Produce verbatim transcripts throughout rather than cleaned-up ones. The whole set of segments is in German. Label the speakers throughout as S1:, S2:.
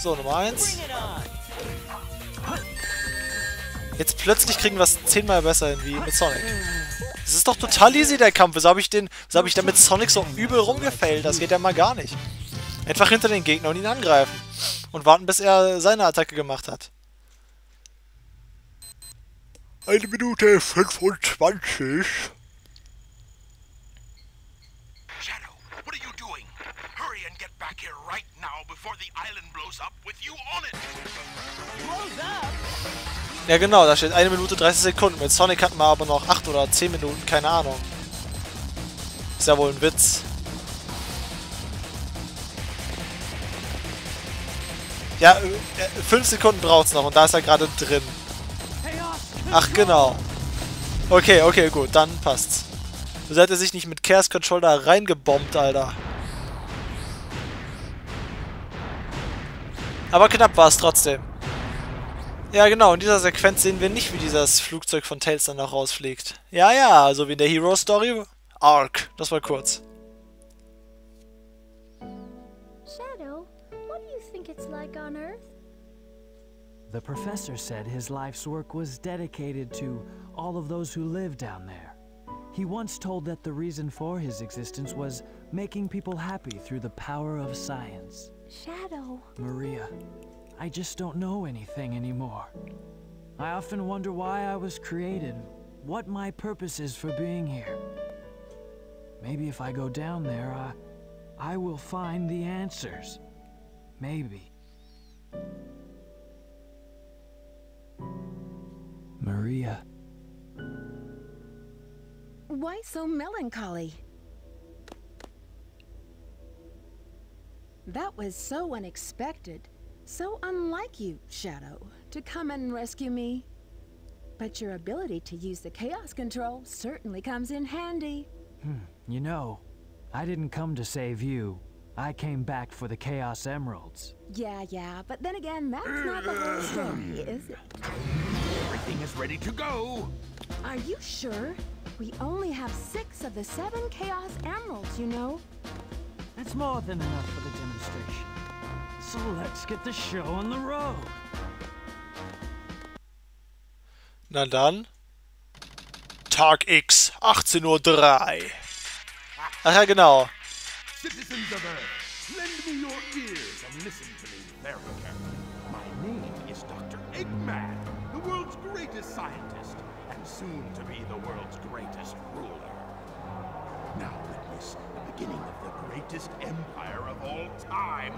S1: So, Nummer eins. Jetzt plötzlich kriegen wir es zehnmal besser hin wie mit Sonic. Das ist doch total easy, der Kampf. Wieso habe ich den, wieso habe ich da mit Sonic so übel rumgefailt? Das geht ja mal gar nicht. Einfach hinter den Gegner und ihn angreifen. Und warten, bis er seine Attacke gemacht hat. Eine Minute fünfundzwanzig.
S2: Shadow, what are you doing? Hurry and get back here right now before the island blows up with you on it.
S3: Blows up?
S1: Ja genau, da steht eine Minute dreißig Sekunden. Mit Sonic hatten wir aber noch acht oder zehn Minuten, keine Ahnung. Ist ja wohl ein Witz. Ja, fünf Sekunden braucht es noch und da ist er gerade drin. Ach genau. Okay, okay, gut, dann passt's. So hat er sich nicht mit Chaos Control da reingebombt, Alter. Aber knapp war es trotzdem. Ja, genau, in dieser Sequenz sehen wir nicht, wie dieses Flugzeug von Tails dann noch rausfliegt. Ja, ja, so wie in der Hero Story. Arc, das war kurz.
S4: Shadow, what do you think it's like on Earth?
S5: The professor said his life's work was dedicated to all of those who live down there. He once told that the reason for his existence was making people happy through the power of science.
S4: Shadow.
S5: Maria, I just don't know anything anymore. I often wonder why I was created, what my purpose is for being here. Maybe if I go down there, I, I will find the answers. Maybe. Maria.
S6: Why so melancholy? That was so unexpected. So unlike you, Shadow, to come and rescue me. But your ability to use the Chaos Control certainly comes in handy.
S5: Hmm, you know, I didn't come to save you. I came back for the Chaos Emeralds.
S6: Yeah, yeah, but then again, that's not the whole story, is it?
S2: Everything is ready to go.
S6: Are you sure? We only have six of the seven Chaos Emeralds, you know.
S5: That's more than enough for the demonstration. So let's get the show on the road.
S1: Na dann. Tag X, achtzehn Uhr drei. Ach ja, genau.
S2: Citizens of Earth, lend me your ears and listen to me very carefully. My name is Doctor Eggman, the world's greatest scientist, and soon to be the world's greatest ruler. Now witness the beginning of the greatest empire of all time.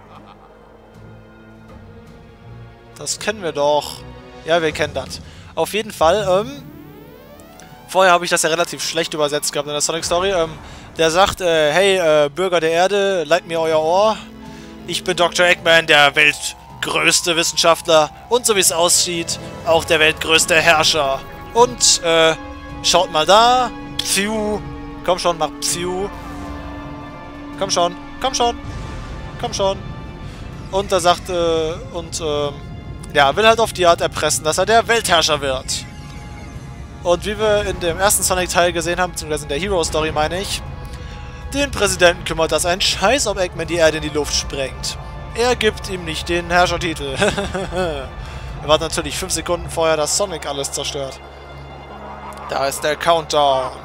S1: Das kennen wir doch. Ja, wir kennen das. Auf jeden Fall, ähm... vorher habe ich das ja relativ schlecht übersetzt gehabt in der Sonic Story. Ähm, der sagt, äh, hey, äh, Bürger der Erde, leiht mir euer Ohr. Ich bin Doktor Eggman, der weltgrößte Wissenschaftler. Und so wie es aussieht, auch der weltgrößte Herrscher. Und, äh, schaut mal da. Pfiuh. Komm schon, mach Pfiuh. Komm schon, komm schon. Komm schon. Und er sagt, äh, und, ähm... ja, will halt auf die Art erpressen, dass er der Weltherrscher wird. Und wie wir in dem ersten Sonic-Teil gesehen haben, beziehungsweise in der Hero-Story meine ich, den Präsidenten kümmert das einen Scheiß, ob Eggman die Erde in die Luft sprengt. Er gibt ihm nicht den Herrschertitel. Er wartet natürlich fünf Sekunden vorher, dass Sonic alles zerstört. Da ist der Countdown.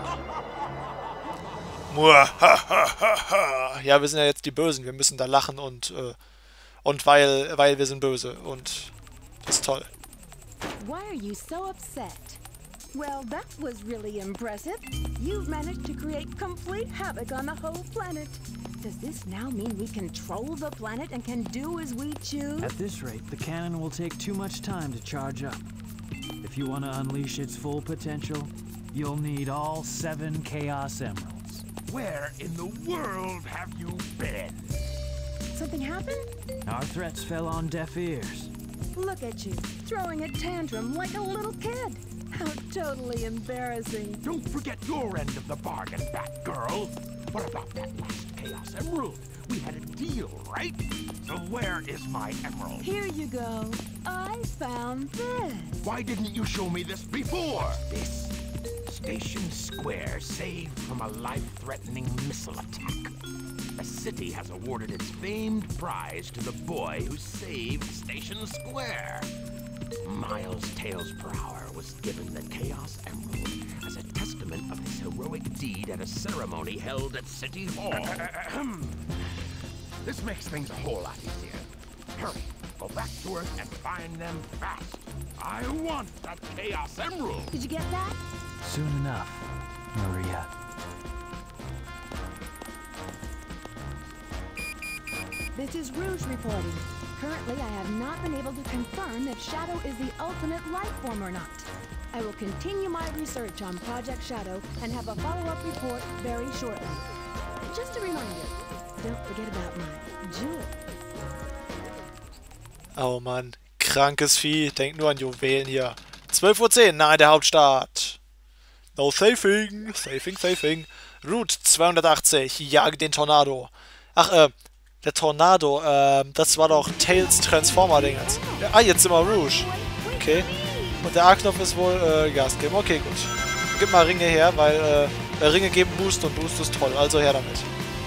S1: Ja, wir sind ja jetzt die Bösen. Wir müssen da lachen und, äh, und weil, weil wir sind böse. Und das ist toll.
S6: Why are you so upset? Well, that was really impressive. You've managed to create complete havoc on the whole planet. Does this now mean we control the planet and can do as we choose?
S5: At this rate, the cannon will take too much time to charge up. If you want to unleash its full potential, you'll need all seven Chaos Emeralds.
S2: Where in the world have you been?
S6: Something happened?
S5: Our threats fell on deaf ears.
S6: Look at you, throwing a tantrum like a little kid. How totally embarrassing.
S2: Don't forget your end of the bargain, Batgirl. What about that last Chaos Emerald? We had a deal, right? So where is my emerald?
S6: Here you go. I found this.
S2: Why didn't you show me this before? This Station Square saved from a life-threatening missile attack. The city has awarded its famed prize to the boy who saved swear. Miles Tails per hour was given the Chaos Emerald as a testament of his heroic deed at a ceremony held at City Hall. This makes things a whole lot easier. Hurry, go back to Earth and find them fast. I want that Chaos Emerald.
S6: Did you get that?
S5: Soon enough, Maria.
S6: This is Rouge reporting. Currently, I have not been able to confirm if Shadow is the ultimate life form or not. I will continue my research on Project Shadow and have a follow-up report very shortly. Just a reminder, don't forget about my jewel.
S1: Oh Mann, krankes Vieh. Denk nur an Juwelen hier. zwölf Uhr zehn, nahe der Hauptstadt. No safing, safing, safing. Route zweihundertachtzig, jage den Tornado. Ach, äh, der Tornado, ähm, das war doch Tails Transformer-Dingens. Ja, ah, jetzt sind wir Rouge. Okay. Und der A-Knopf ist wohl, äh, Gas geben. Okay, gut. Gib mal Ringe her, weil, äh, Ringe geben Boost und Boost ist toll. Also her damit.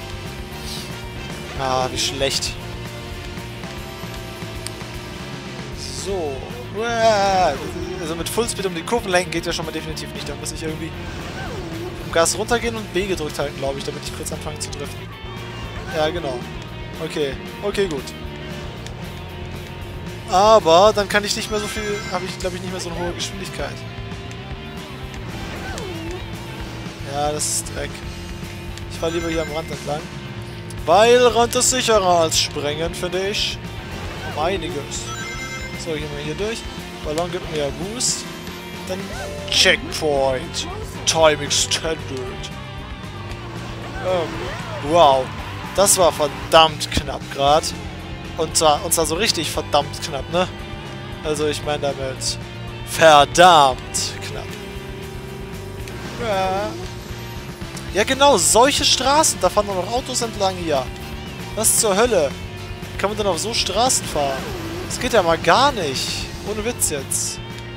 S1: Ah, wie schlecht. So. Also mit Fullspeed um die Kurven lenken geht ja schon mal definitiv nicht. Da muss ich irgendwie vom Gas runtergehen und B gedrückt halten, glaube ich, damit ich kurz anfange zu driften. Ja, genau. Okay. Okay, gut. Aber dann kann ich nicht mehr so viel... Habe ich, glaube ich, nicht mehr so eine hohe Geschwindigkeit. Ja, das ist Dreck. Ich fahre lieber hier am Rand entlang. Weil Rand ist sicherer als Sprengen, finde ich. Um einiges. So, gehen wir hier durch. Ballon gibt mir ja Boost. Dann Checkpoint. Time Extended. Ähm, wow. Das war verdammt knapp gerade. Und zwar, und zwar so richtig verdammt knapp, ne? Also ich meine damit verdammt knapp. Ja. Ja genau, solche Straßen. Da fahren noch Autos entlang hier. Was zur Hölle? Kann man denn auf so Straßen fahren? Das geht ja mal gar nicht. Ohne Witz jetzt.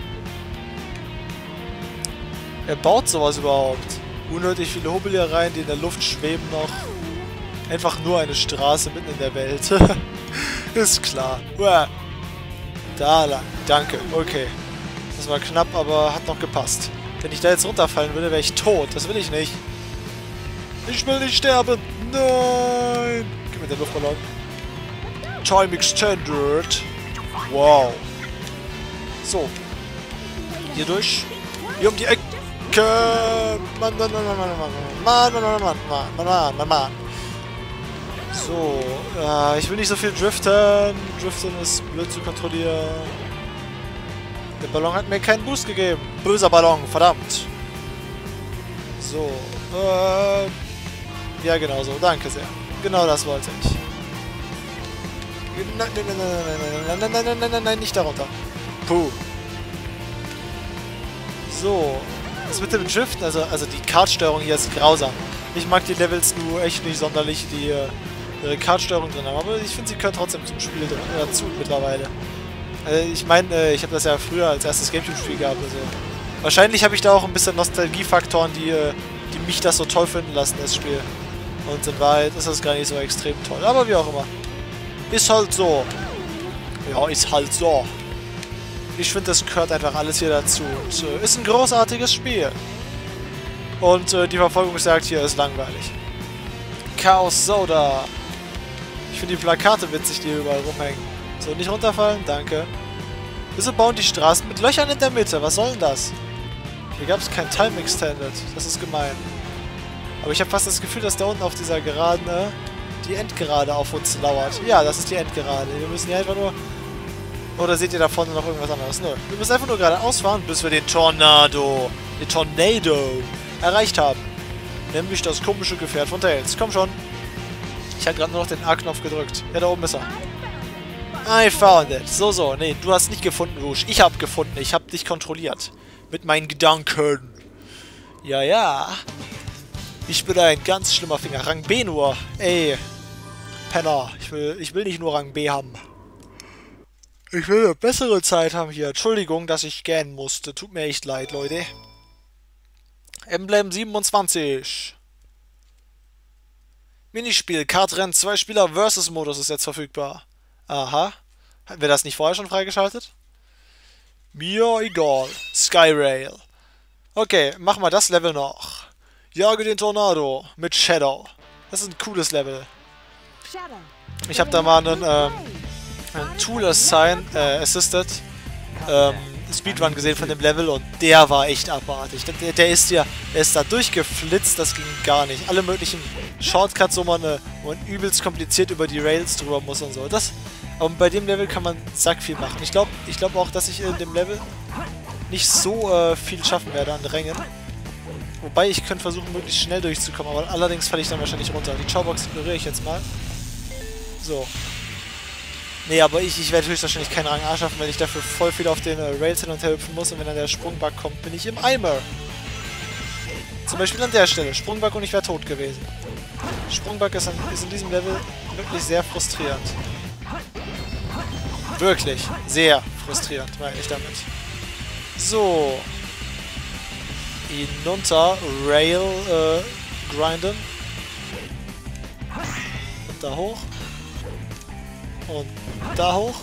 S1: Wer baut sowas überhaupt? Unnötig viele Hubbel hier rein, die in der Luft schweben noch. Einfach nur eine Straße mitten in der Welt. Ist klar. Uah. Da lang. Danke. Okay. Das war knapp, aber hat noch gepasst. Wenn ich da jetzt runterfallen würde, wäre ich tot. Das will ich nicht. Ich will nicht sterben. Nein. Gib mir den Luftballon. Time Extended. Wow. So. Hier durch. Hier um die Ecke. Mann, Mann, Mann, Mann, Mann, Mann, Mann, Mann, Mann, Mann, Mann, Mann, Mann. So, äh, ich will nicht so viel driften. Driften ist blöd zu kontrollieren. Der Ballon hat mir keinen Boost gegeben. Böser Ballon, verdammt. So, äh, ja genau so, danke sehr. Genau das wollte ich. Nein, nein, nein, nein, nein, nein, nein, nein, nein, nein, nein, nicht darunter. Puh. So, das mit dem Driften, also, also die Kartsteuerung hier ist grausam. Ich mag die Levels nur echt nicht sonderlich, die äh, ihre Kartsteuerung drin haben, aber ich finde, sie können trotzdem zum Spiel dazu mittlerweile. Also ich meine, äh, ich habe das ja früher als erstes Gamecube-Spiel gehabt, also wahrscheinlich habe ich da auch ein bisschen Nostalgiefaktoren, die, äh, die mich das so toll finden lassen, das Spiel. Und in Wahrheit ist das gar nicht so extrem toll, aber wie auch immer. Ist halt so. Ja, ist halt so. Ich finde, das gehört einfach alles hier dazu. Und, äh, ist ein großartiges Spiel. Und äh, die Verfolgungsjagd hier ist langweilig. Chaos Soda. Ich finde die Plakate witzig, die hier überall rumhängen. So, nicht runterfallen? Danke. Wieso bauen die Straßen mit Löchern in der Mitte? Was soll denn das? Hier gab es kein Time Extended. Das ist gemein. Aber ich habe fast das Gefühl, dass da unten auf dieser Geraden äh, die Endgerade auf uns lauert. Ja, das ist die Endgerade. Wir müssen hier einfach nur... Oder seht ihr da vorne noch irgendwas anderes? Nö. Wir müssen einfach nur geradeaus fahren, bis wir den Tornado, den Tornado erreicht haben. Nämlich das komische Gefährt von Tails. Komm schon. Ich habe gerade nur noch den A-Knopf gedrückt. Ja, da oben ist er. I found it. So, so. Nee, du hast nicht gefunden, Rouge. Ich habe gefunden. Ich habe dich kontrolliert. Mit meinen Gedanken. Ja, ja. Ich bin ein ganz schlimmer Finger. Rang B nur. Ey. Penner. Ich will, ich will nicht nur Rang B haben. Ich will eine bessere Zeit haben hier. Entschuldigung, dass ich gähnen musste. Tut mir echt leid, Leute. Emblem siebenundzwanzig. Minispiel. Kartrennen zwei Spieler Versus Modus ist jetzt verfügbar. Aha. Hatten wir das nicht vorher schon freigeschaltet? Mir egal. Skyrail. Okay, machen wir das Level noch. Jage den Tornado mit Shadow. Das ist ein cooles Level. Ich habe da mal einen, ähm, einen Tool Assign, äh, Assisted ähm, Speedrun gesehen von dem Level und der war echt abartig. Der, der ist ja, der ist da durchgeflitzt, das ging gar nicht. Alle möglichen Shortcuts, wo man, äh, wo man übelst kompliziert über die Rails drüber muss und so. Das, aber bei dem Level kann man sack viel machen. Ich glaube ich glaub auch, dass ich in dem Level nicht so äh, viel schaffen werde an Rängen. Wobei ich könnte versuchen, möglichst schnell durchzukommen, aber allerdings falle ich dann wahrscheinlich runter. Die Chowbox ignoriere ich jetzt mal. So. Nee, aber ich, ich werde höchstwahrscheinlich keinen Rang A schaffen, weil ich dafür voll viel auf den äh, Rails hin und her hüpfen muss und wenn dann der Sprungbug kommt, bin ich im Eimer. Zum Beispiel an der Stelle. Sprungbug und ich wäre tot gewesen. Sprungbug ist, an, ist in diesem Level wirklich sehr frustrierend. Wirklich sehr frustrierend, meine ich damit. So. Hinunter, Rail äh, grinden. Und da hoch. Und da hoch.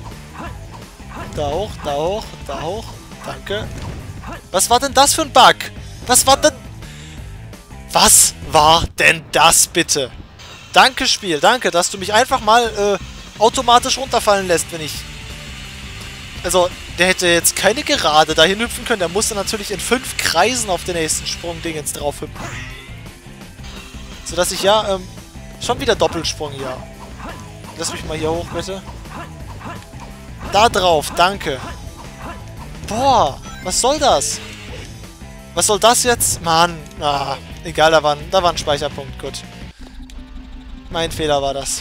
S1: Da hoch, da hoch, da hoch. Danke. Was war denn das für ein Bug? Was war denn... Was war denn das bitte? Danke, Spiel. Danke, dass du mich einfach mal äh, automatisch runterfallen lässt, wenn ich... Also, der hätte jetzt keine Gerade dahin hüpfen können. Der musste natürlich in fünf Kreisen auf den nächsten Sprung-Dingens drauf hüpfen. Sodass ich ja, ähm, schon wieder Doppelsprung hier. Lass mich mal hier hoch, bitte. Da drauf, danke. Boah, was soll das? Was soll das jetzt? Mann, ah, egal, da war, ein, da war ein Speicherpunkt, gut. Mein Fehler war das.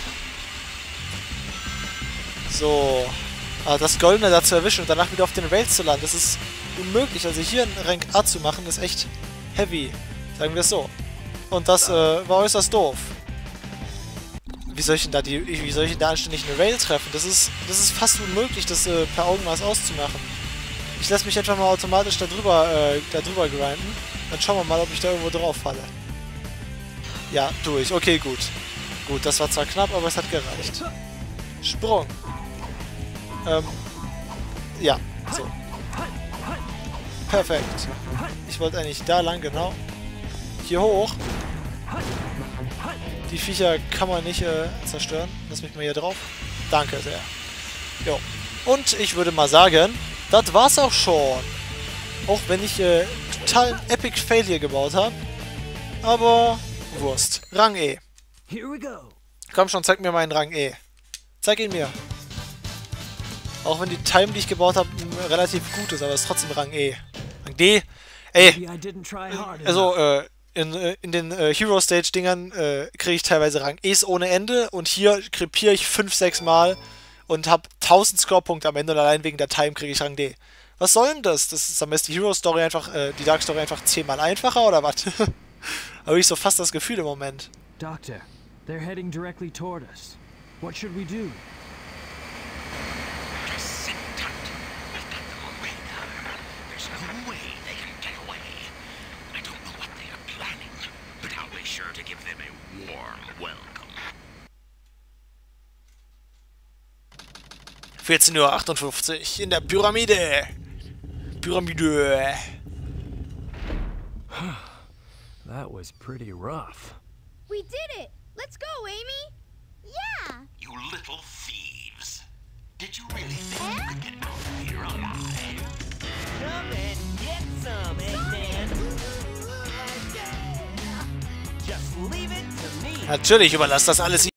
S1: So. Aber das Goldene da zu erwischen und danach wieder auf den Rails zu landen, das ist unmöglich. Also hier einen Rank A zu machen, ist echt heavy. Sagen wir es so. Und das äh, war äußerst doof. Wie soll ich denn da die, wie soll ich denn da anständig eine Rail treffen? Das ist, das ist fast unmöglich, das äh, per Augenmaß auszumachen. Ich lasse mich einfach mal automatisch da drüber, äh, da drüber grinden. Dann schauen wir mal, ob ich da irgendwo drauf falle. Ja, durch. Okay, gut. Gut, das war zwar knapp, aber es hat gereicht. Sprung. Ähm, ja, so. Perfekt. Ich wollte eigentlich da lang, genau. Hier hoch. Die Viecher kann man nicht äh, zerstören. Lass mich mal hier drauf. Danke sehr. Jo. Und ich würde mal sagen, das war's auch schon. Auch wenn ich äh, total einen Epic Fail hier gebaut habe. Aber Wurst. Rang E.
S5: Here we go.
S1: Komm schon, zeig mir meinen Rang E. Zeig ihn mir. Auch wenn die Time, die ich gebaut habe, relativ gut ist, aber es ist trotzdem Rang E. Rang D. Ey. Also, äh, in, in den äh, Hero-Stage-Dingern äh, kriege ich teilweise Rang E's ohne Ende und hier krepiere ich fünf, sechs Mal und habe tausend Score-Punkte am Ende und allein wegen der Time kriege ich Rang D. Was soll denn das? Das ist am besten die Hero-Story einfach, äh, die Dark-Story einfach zehnmal einfacher oder was? Habe ich so fast das Gefühl im Moment.
S5: Doctor, they're heading directly toward us. What should we do?
S2: Just sit tight. We've got them on radar. There's no way they can get away. I don't know what they are planning, but I'll be sure to give them a warm welcome.
S1: vierzehn Uhr achtundfünfzig in der Pyramide. Pyramide.
S5: That was pretty rough.
S4: We did it! Let's go, Amy! Yeah!
S2: You little thieves. Did you really think you could get out of here alive?
S3: Come and get some, Eggman. Just leave it to me.
S1: Natürlich überlasst das alles